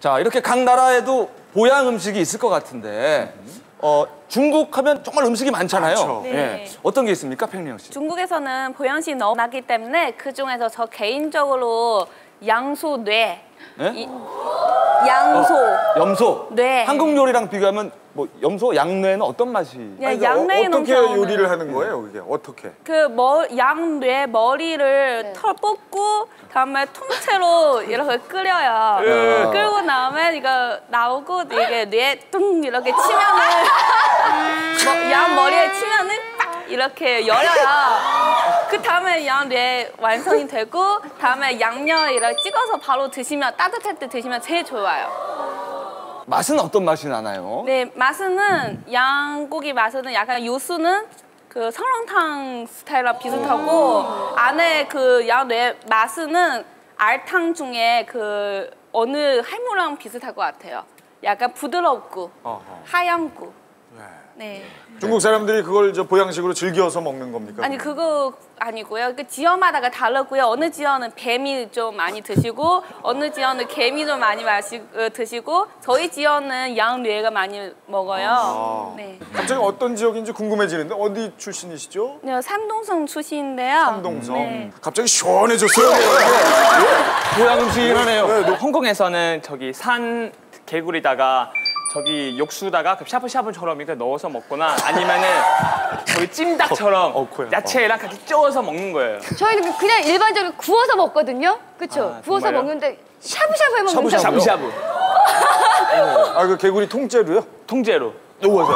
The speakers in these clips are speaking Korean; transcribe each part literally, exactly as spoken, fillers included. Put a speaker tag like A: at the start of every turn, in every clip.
A: 자, 이렇게 각 나라에도 보양 음식이 있을 것 같은데 어, 중국 하면 정말 음식이 많잖아요.
B: 네.
A: 예. 어떤 게 있습니까, 팽리영 씨?
B: 중국에서는 보양식이 너무 많기 때문에 그중에서 저 개인적으로 양소 뇌.
A: 네?
B: 이, 양소.
A: 어, 염소.
B: 네.
A: 한국 요리랑 비교하면 뭐 염소, 양뇌는 어떤 맛이?
B: 네, 양뇌는
C: 어떻게
B: 엄청
C: 요리를 하는 거예요, 그게? 어떻게?
B: 그 머, 양뇌 머리를
D: 네.
B: 털 뽑고 다음에 통째로 이렇게 끓여요.
A: 예.
B: 끓고 나면 이거 나오고 이게 뇌 뚱 이렇게 치면은 뭐, 양 머리에 치면은 딱 이렇게 열어요. 그 다음에 양뇌 완성이 되고 다음에 양념 이렇게 찍어서 바로 드시면 따뜻할 때 드시면 제일 좋아요.
A: 맛은 어떤 맛이 나나요?
B: 네, 맛은 양고기 맛은 약간 요수는 그 설렁탕 스타일랑 비슷하고 안에 그 양뇌 맛은 알탕 중에 그 어느 할무랑 비슷할 것 같아요. 약간 부드럽고
C: 어허.
B: 하얗고. 네.
C: 중국 사람들이 그걸 저 보양식으로 즐겨서 먹는 겁니까?
B: 아니 그거 아니고요. 그 지역마다가 다르고요. 어느 지역은 뱀이 좀 많이 드시고 어느 지역은 개미 좀 많이 마시, 어, 드시고 저희 지역은 양뇌가 많이 먹어요.
C: 아.
B: 네.
C: 갑자기 어떤 지역인지 궁금해지는데 어디 출신이시죠?
B: 네, 삼동성 출신인데요.
C: 삼동성.
B: 네.
C: 갑자기 시원해졌어요.
A: 보양 음식이긴 하네요.
C: 네,
E: 홍콩에서는 저기 산 개구리다가 저기 육수다가 그 샤브샤브처럼 이렇게 넣어서 먹거나 아니면은 저기 찜닭처럼
C: 어, 어, 코야.
E: 야채랑 같이 쪄서 먹는 거예요.
D: 저희는 그냥 일반적으로 구워서 먹거든요. 그렇죠?
E: 아,
D: 구워서
E: 정말요?
D: 먹는데 샤브샤브 해 먹는
A: 샤브샤브요?
E: 샤브샤브
C: 아, 그 개구리 통째로요?
E: 통째로
A: 누워서.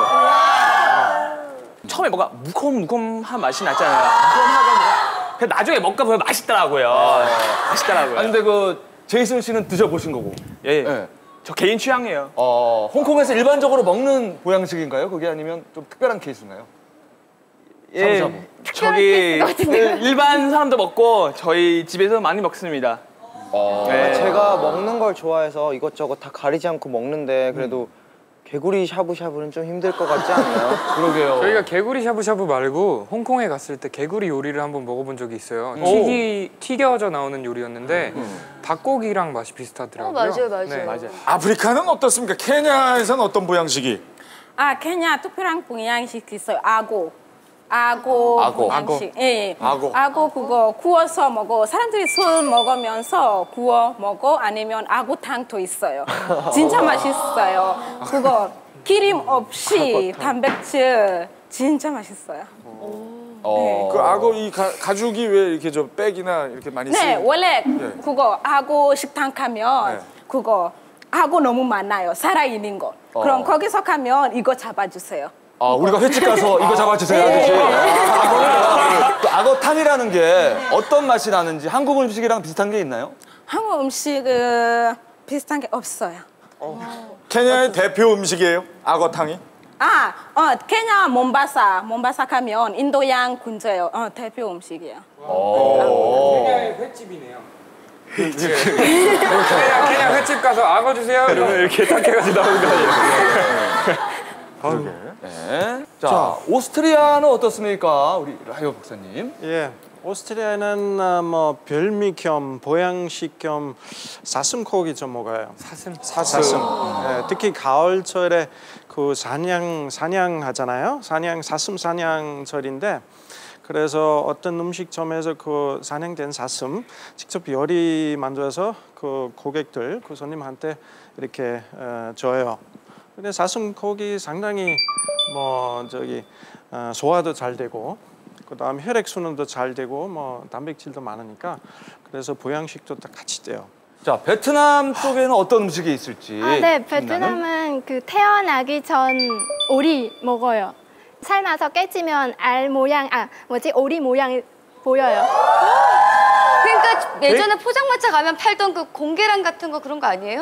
E: 처음에 뭔가 무콤무콤한 맛이 났잖아요. 무콤하고 근데 나중에 먹다 보면 맛있더라고요. 맛있더라고요.
A: 아니 근데 그 제이슨 씨는 드셔보신 거고.
E: 예,
A: 예.
E: 저 개인 취향이에요.
A: 어, 홍콩에서 일반적으로 먹는 보양식인가요? 그게 아니면 좀 특별한 케이스인가요?
E: 예,
A: 샤브샤브.
E: 저기 일반 사람도 먹고 저희 집에서 많이 먹습니다.
A: 어.
E: 네.
F: 제가 먹는 걸 좋아해서 이것저것 다 가리지 않고 먹는데 그래도 개구리 샤브샤브는 좀 힘들 것 같지 않나요?
A: 그러게요.
G: 저희가 개구리 샤브샤브 말고 홍콩에 갔을 때 개구리 요리를 한번 먹어본 적이 있어요. 튀기, 튀겨져 나오는 요리였는데 닭고기랑 맛이 비슷하더라고요.
D: 어, 맞아요, 맞아요.
G: 네.
E: 맞아요.
C: 아프리카는 어떻습니까? 케냐에서는 어떤 보양식이?
H: 아, 케냐 특별한 보양식 있어요. 아고. 아고,
A: 아고.
H: 보양식. 예, 예.
C: 아고.
H: 아고 그거 구워서 먹어. 사람들이 술 먹으면서 구워 먹어. 아니면 아고탕도 있어요. 진짜 맛있어요. 그거 기름 없이 단백질 진짜 맛있어요.
A: 어.
C: 그 악어 이 가, 가죽이 왜 이렇게 저 백이나 이렇게 많이
H: 네,
C: 쓰여요?
H: 원래
C: 네.
H: 그거 아고 식당 가면
C: 네.
H: 그거 아고 너무 많아요. 살아있는 거. 그럼
A: 어.
H: 거기서 가면 이거 잡아주세요.
A: 아, 우리가 횟집 가서 이거 잡아주세요 하듯이. 그 악어탕이라는 게 어떤 맛이 나는지 한국 음식이랑 비슷한 게 있나요?
H: 한국 음식은 비슷한 게 없어요.
C: 케냐의 대표 음식이에요? 악어탕이?
H: 아, 어, 케냐 몬바사, 몬바사 가면 인도양 군저예요. 어, 대표 음식이에요.
G: 케냐의 횟집이네요. 케냐, 케냐 횟집 가서 악어 주세요. 이러면 이렇게 딱 해가지고 나오는 거 아니에요?
A: 네. 자, 오스트리아는 어떻습니까? 우리 라이오 박사님.
I: 예, 오스트리아는 어, 뭐 별미 겸 보양식 겸 사슴고기 좀 먹어요.
G: 사슴.
I: 사슴. 예, 특히 가을철에 그 사냥 사냥하잖아요. 사냥 사슴 사냥철인데 그래서 어떤 음식점에서 그 사냥된 사슴 직접 요리 만들어서 그 고객들 그 손님한테 이렇게 어, 줘요. 근데 사슴 고기 상당히 뭐 저기 어, 소화도 잘 되고 그다음 혈액 순환도 잘 되고 뭐 단백질도 많으니까 그래서 보양식도 다 같이 돼요.
A: 자, 베트남 쪽에는 어떤 음식이 있을지.
J: 아, 네,
A: 빛나는?
J: 베트남은 그 태어나기 전 오리 먹어요. 삶아서 깨지면 알 모양, 아 뭐지 오리 모양이 보여요.
D: 그러니까 예전에 포장마차 가면 팔던 그 공계란 같은 거 그런 거 아니에요?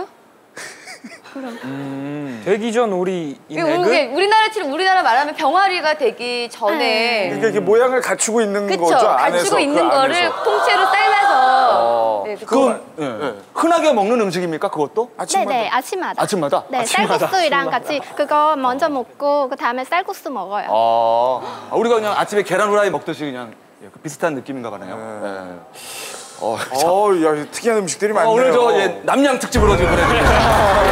G: 음. 되기 전 오리
D: 이게
G: 인액은
D: 우리나라처럼 우리나라 말하면 병아리가 되기 전에
C: 그러니까 이게 모양을 갖추고 있는
D: 그쵸?
C: 거죠, 안에서.
D: 갖추고 있는
C: 그
D: 거를
C: 안에서.
D: 통째로 삶아서
A: 어.
D: 네, 그거
A: 그건 예. 흔하게 먹는 음식입니까? 그것도?
C: 아침마다.
J: 네네, 아침마다.
A: 아침마다?
J: 네,
A: 아침마다.
J: 쌀국수랑 같이 그거 먼저 먹고 그 다음에 쌀국수 먹어요.
A: 아, 우리가 그냥 아침에 계란 후라이 먹듯이 그냥 예, 그 비슷한 느낌인가 보네요. 네. 어,
C: 어, 야, 특이한 음식들이
A: 어,
C: 많네요.
A: 오늘 저 예, 남양 특집으로 지금 보내드립니다.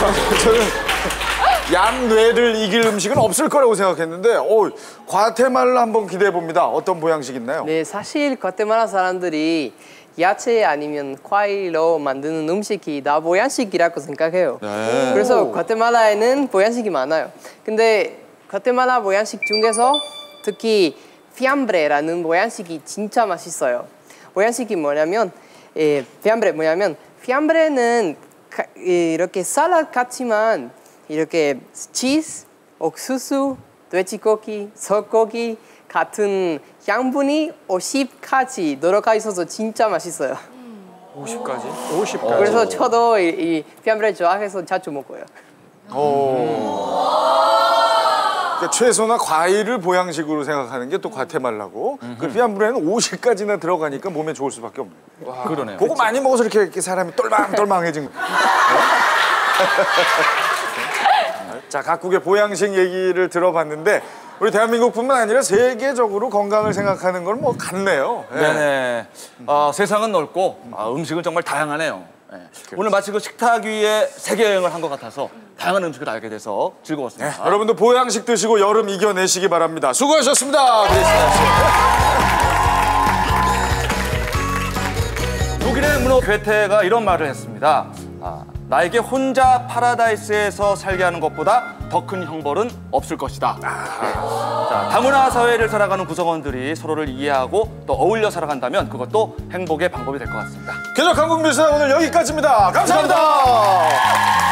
C: 저는 양뇌를 이길 음식은 없을 거라고 생각했는데 오, 과테말라 한번 기대해 봅니다. 어떤 보양식 있나요?
K: 네, 사실 과테말라 사람들이 야채 아니면 과일로 만드는 음식이 다 보양식이라고 생각해요.
C: 네.
K: 그래서 과테말라에는 보양식이 많아요. 근데 과테말라 보양식 중에서 특히 피암브레라는 보양식이 진짜 맛있어요. 보양식이 뭐냐면 에, 피암브레 뭐냐면 피암브레는 가, 이렇게 샐러드 같지만 이렇게 치즈, 옥수수, 돼지고기, 소고기 같은 양분이 오십 가지 들어가 있어서 진짜 맛있어요.
G: 오십 가지?
I: 오십 가지.
K: 그래서 저도 이, 이 피암브레 좋아해서 자주 먹어요.
C: 오. 그러니까 채소나 과일을 보양식으로 생각하는 게 또 과테말라고 그 피암브레는 오십 가지나 들어가니까 몸에 좋을 수밖에 없네요.
A: 그러네요.
C: 그거 많이 먹어서 이렇게, 이렇게 사람이 똘망똘망해진 거예요. 자, 각국의 보양식 얘기를 들어봤는데 우리 대한민국뿐만 아니라 세계적으로 건강을 생각하는 건 뭐 같네요. 네.
A: 네네. 어, 세상은 넓고 아, 음식은 정말 다양하네요. 네. 오늘 마치 그 식탁 위에 세계 여행을 한 것 같아서 다양한 음식을 알게 돼서 즐거웠습니다.
C: 네, 여러분도 보양식 드시고 여름 이겨내시기 바랍니다. 수고하셨습니다. 그리스나 씨.
A: 독일의 문호 괴테가 이런 말을 했습니다. 아, 나에게 혼자 파라다이스에서 살게 하는 것보다 더 큰 형벌은 없을 것이다. 아. 자, 다문화 사회를 살아가는 구성원들이 서로를 이해하고 또 어울려 살아간다면 그것도 행복의 방법이 될 것 같습니다.
C: 쾌적 한국 뉴스 오늘 여기까지입니다. 감사합니다. 감사합니다.